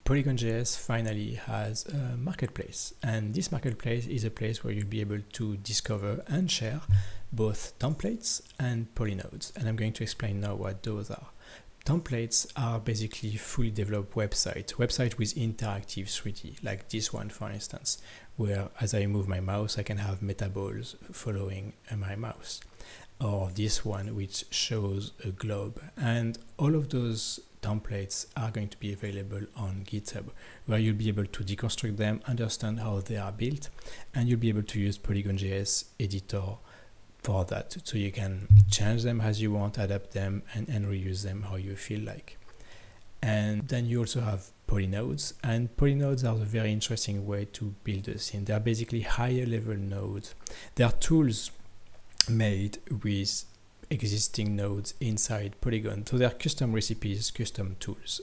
Polygonjs finally has a marketplace, and this marketplace is a place where you'll be able to discover and share both templates and polynodes, and I'm going to explain now what those are. Templates are basically fully developed websites with interactive 3D, like this one for instance, where as I move my mouse I can have metaballs following my mouse, or this one which shows a globe, and all of those templates are going to be available on GitHub, where you'll be able to deconstruct them, understand how they are built, and you'll be able to use Polygonjs editor for that, so you can change them as you want, adapt them, and reuse them how you feel like. And then you also have polynodes, and polynodes are a very interesting way to build a scene. They are basically higher level nodes. They are tools made with existing nodes inside Polygon, so they are custom recipes, custom tools,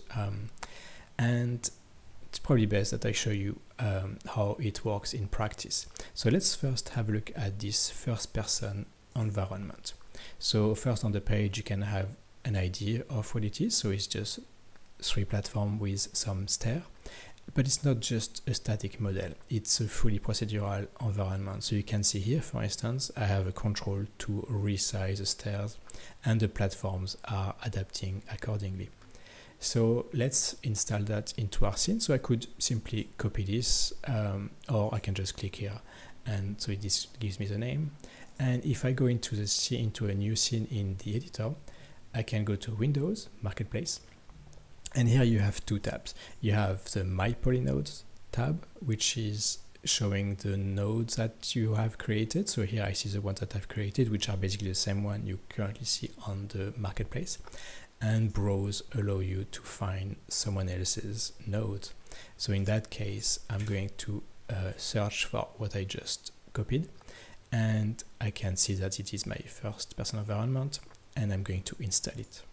and it's probably best that I show you how it works in practice. So let's first have a look at this first person environment. So first on the page you can have an idea of what it is, so it's just 3 platforms with some stair, but it's not just a static model, it's a fully procedural environment. So you can see here, for instance, I have a control to resize the stairs, and the platforms are adapting accordingly. So let's install that into our scene. So I could simply copy this, or I can just click here, and so this gives me the name. And if I go into the scene, into a new scene in the editor, I can go to Windows, Marketplace, and here you have 2 tabs. You have the My Polynodes tab, which is showing the nodes that you have created. So here I see the ones that I've created, which are basically the same one you currently see on the marketplace. And Browse allow you to find someone else's node. So in that case, I'm going to search for what I just copied, and I can see that it is my first person environment, and I'm going to install it.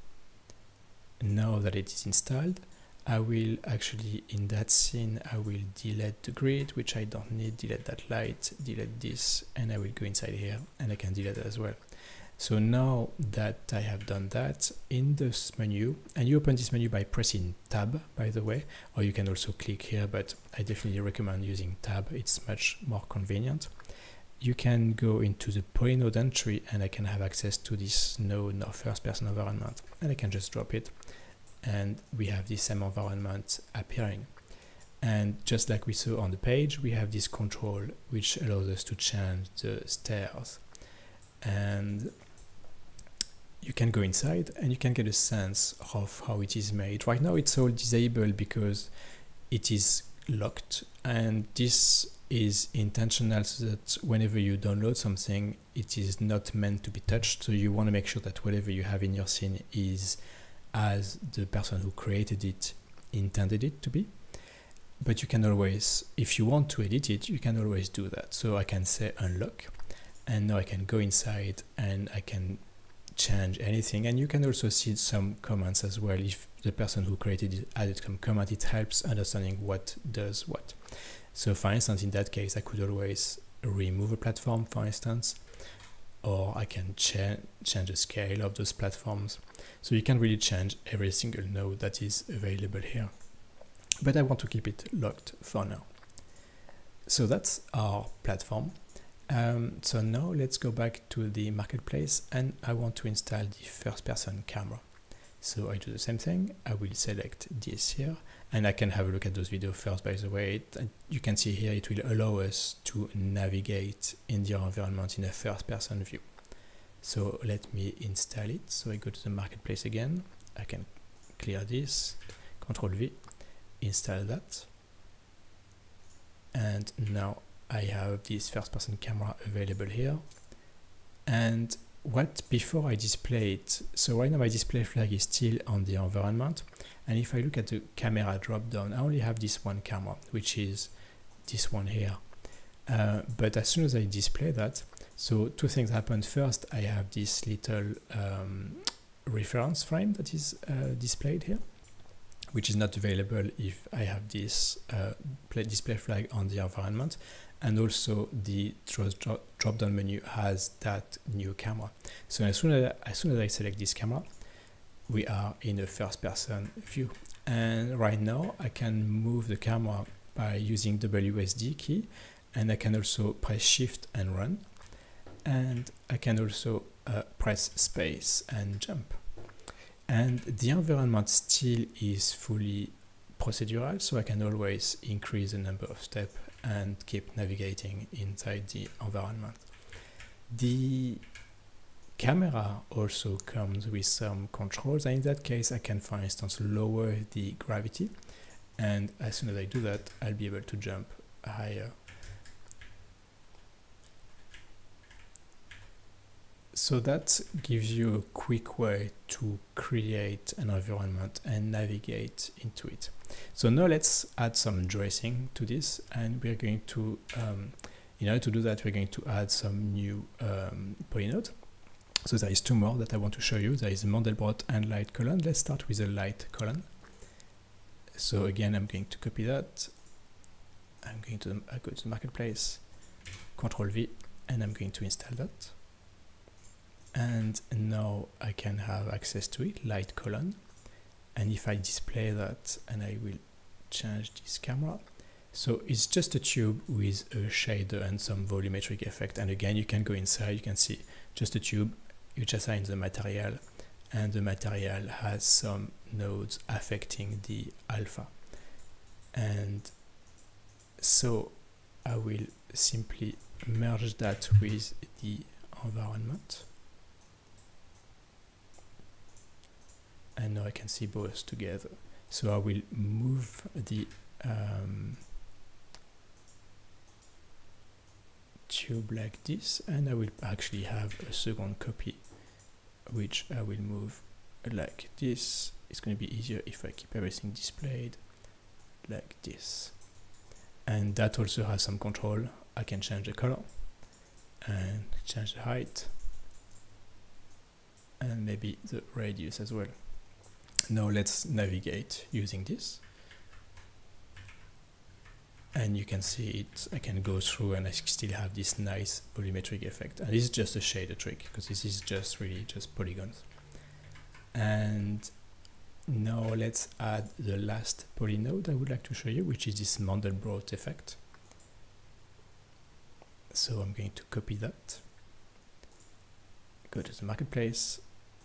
Now that it is installed, I will actually, in that scene, I will delete the grid, which I don't need, delete that light, delete this, and I will go inside here, and I can delete that as well. So now that I have done that, in this menu, and you open this menu by pressing Tab, by the way, or you can also click here, but I definitely recommend using Tab, it's much more convenient. You can go into the polynode entry, and I can have access to this node or first person environment, and I can just drop it, and we have the same environment appearing. And just like we saw on the page, we have this control which allows us to change the stairs, and you can go inside and you can get a sense of how it is made. Right now it's all disabled because it is locked, and this is intentional so that whenever you download something, it is not meant to be touched. So you want to make sure that whatever you have in your scene is as the person who created it intended it to be. But you can always, if you want to edit it, you can always do that. So I can say unlock, and now I can go inside and I can change anything. And you can also see some comments as well. If the person who created it added some comment, it helps understanding what does what. So for instance, in that case, I could always remove a platform, for instance, or I can change the scale of those platforms. So you can really change every single node that is available here. But I want to keep it locked for now. So that's our platform. So now let's go back to the marketplace, and I want to install the first person camera. So I do the same thing. I will select this here, and I can have a look at those videos first, by the way. You can see here it will allow us to navigate in the environment in a first person view. So let me install it. So I go to the marketplace again. I can clear this, Control V, install that. And now I have this first person camera available here. And what before I display it, so right now my display flag is still on the environment, and if I look at the camera drop down, I only have this one camera, which is this one here. But as soon as I display that, so 2 things happen. First, I have this little reference frame that is displayed here, which is not available if I have this display flag on the environment. And also the drop down menu has that new camera. So as soon as I select this camera, we are in a first person view. And right now I can move the camera by using WSD key, and I can also press Shift and run, and I can also press space and jump. And the environment still is fully procedural, so I can always increase the number of steps and keep navigating inside the environment. The camera also comes with some controls, and in that case I can, for instance, lower the gravity, and as soon as I do that I'll be able to jump higher. So that gives you a quick way to create an environment and navigate into it. So now let's add some dressing to this, and we're going to, in order to do that, we're going to add some new polynodes. So there is two more that I want to show you. There is Mandelbrot and light column. Let's start with a light column. So again, I'm going to copy that. I'm going to go to the marketplace, Control V, and I'm going to install that. And now I can have access to it, light column. And if I display that, and I will change this camera, so it's just a tube with a shader and some volumetric effect. And again, you can go inside, you can see just a tube, you just assign the material, and the material has some nodes affecting the alpha. And so I will simply merge that with the environment. And now I can see both together. So I will move the tube like this, and I will actually have a second copy, which I will move like this. It's going to be easier if I keep everything displayed like this. And that also has some control. I can change the color and change the height, and maybe the radius as well. Now let's navigate using this, and you can see it. I can go through and I still have this nice volumetric effect, and this is just a shader trick because this is just really just polygons. And now let's add the last polynode I would like to show you, which is this Mandelbrot effect. So I'm going to copy that, go to the marketplace,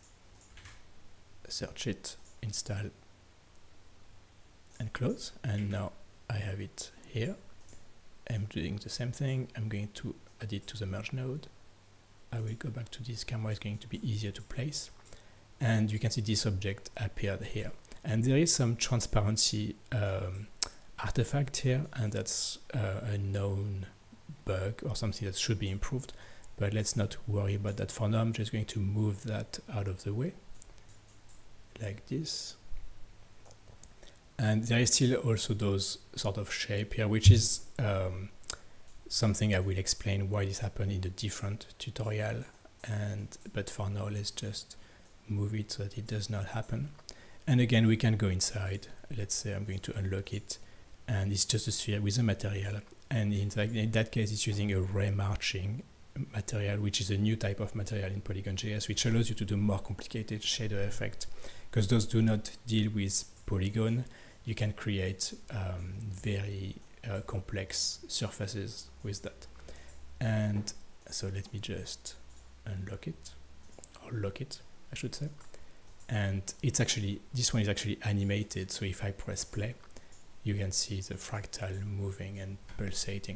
search it, install, and close. And now I have it here. I'm doing the same thing. I'm going to add it to the merge node. I will go back to this camera. It's going to be easier to place, and you can see this object appeared here, and there is some transparency artifact here, and that's a known bug or something that should be improved, but let's not worry about that for now. I'm just going to move that out of the way like this. And there is still also those sort of shape here, which is something I will explain why this happened in the different tutorial, but for now let's just move it so that it does not happen. And again, we can go inside. Let's say I'm going to unlock it, and it's just a sphere with a material, and in that case it's using a ray marching material, which is a new type of material in Polygonjs, which allows you to do more complicated shader effect, because those do not deal with polygon. You can create very complex surfaces with that. And so let me just unlock it, or lock it, I should say. And it's actually, this one is actually animated, so if I press play, you can see the fractal moving and pulsating.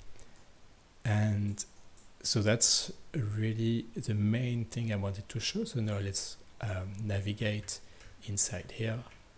And so that's really the main thing I wanted to show. So now let's navigate inside here.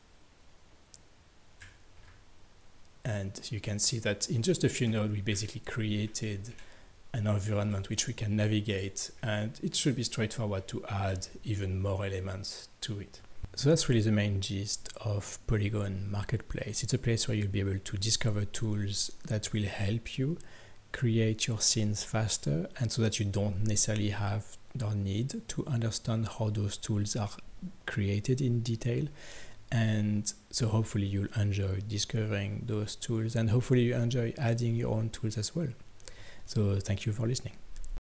And you can see that in just a few nodes, we basically created an environment which we can navigate, and it should be straightforward to add even more elements to it. So that's really the main gist of Polygon Marketplace. It's a place where you'll be able to discover tools that will help you create your scenes faster, and so that you don't necessarily have or need to understand how those tools are created in detail. And so hopefully you'll enjoy discovering those tools, and hopefully you enjoy adding your own tools as well. So thank you for listening.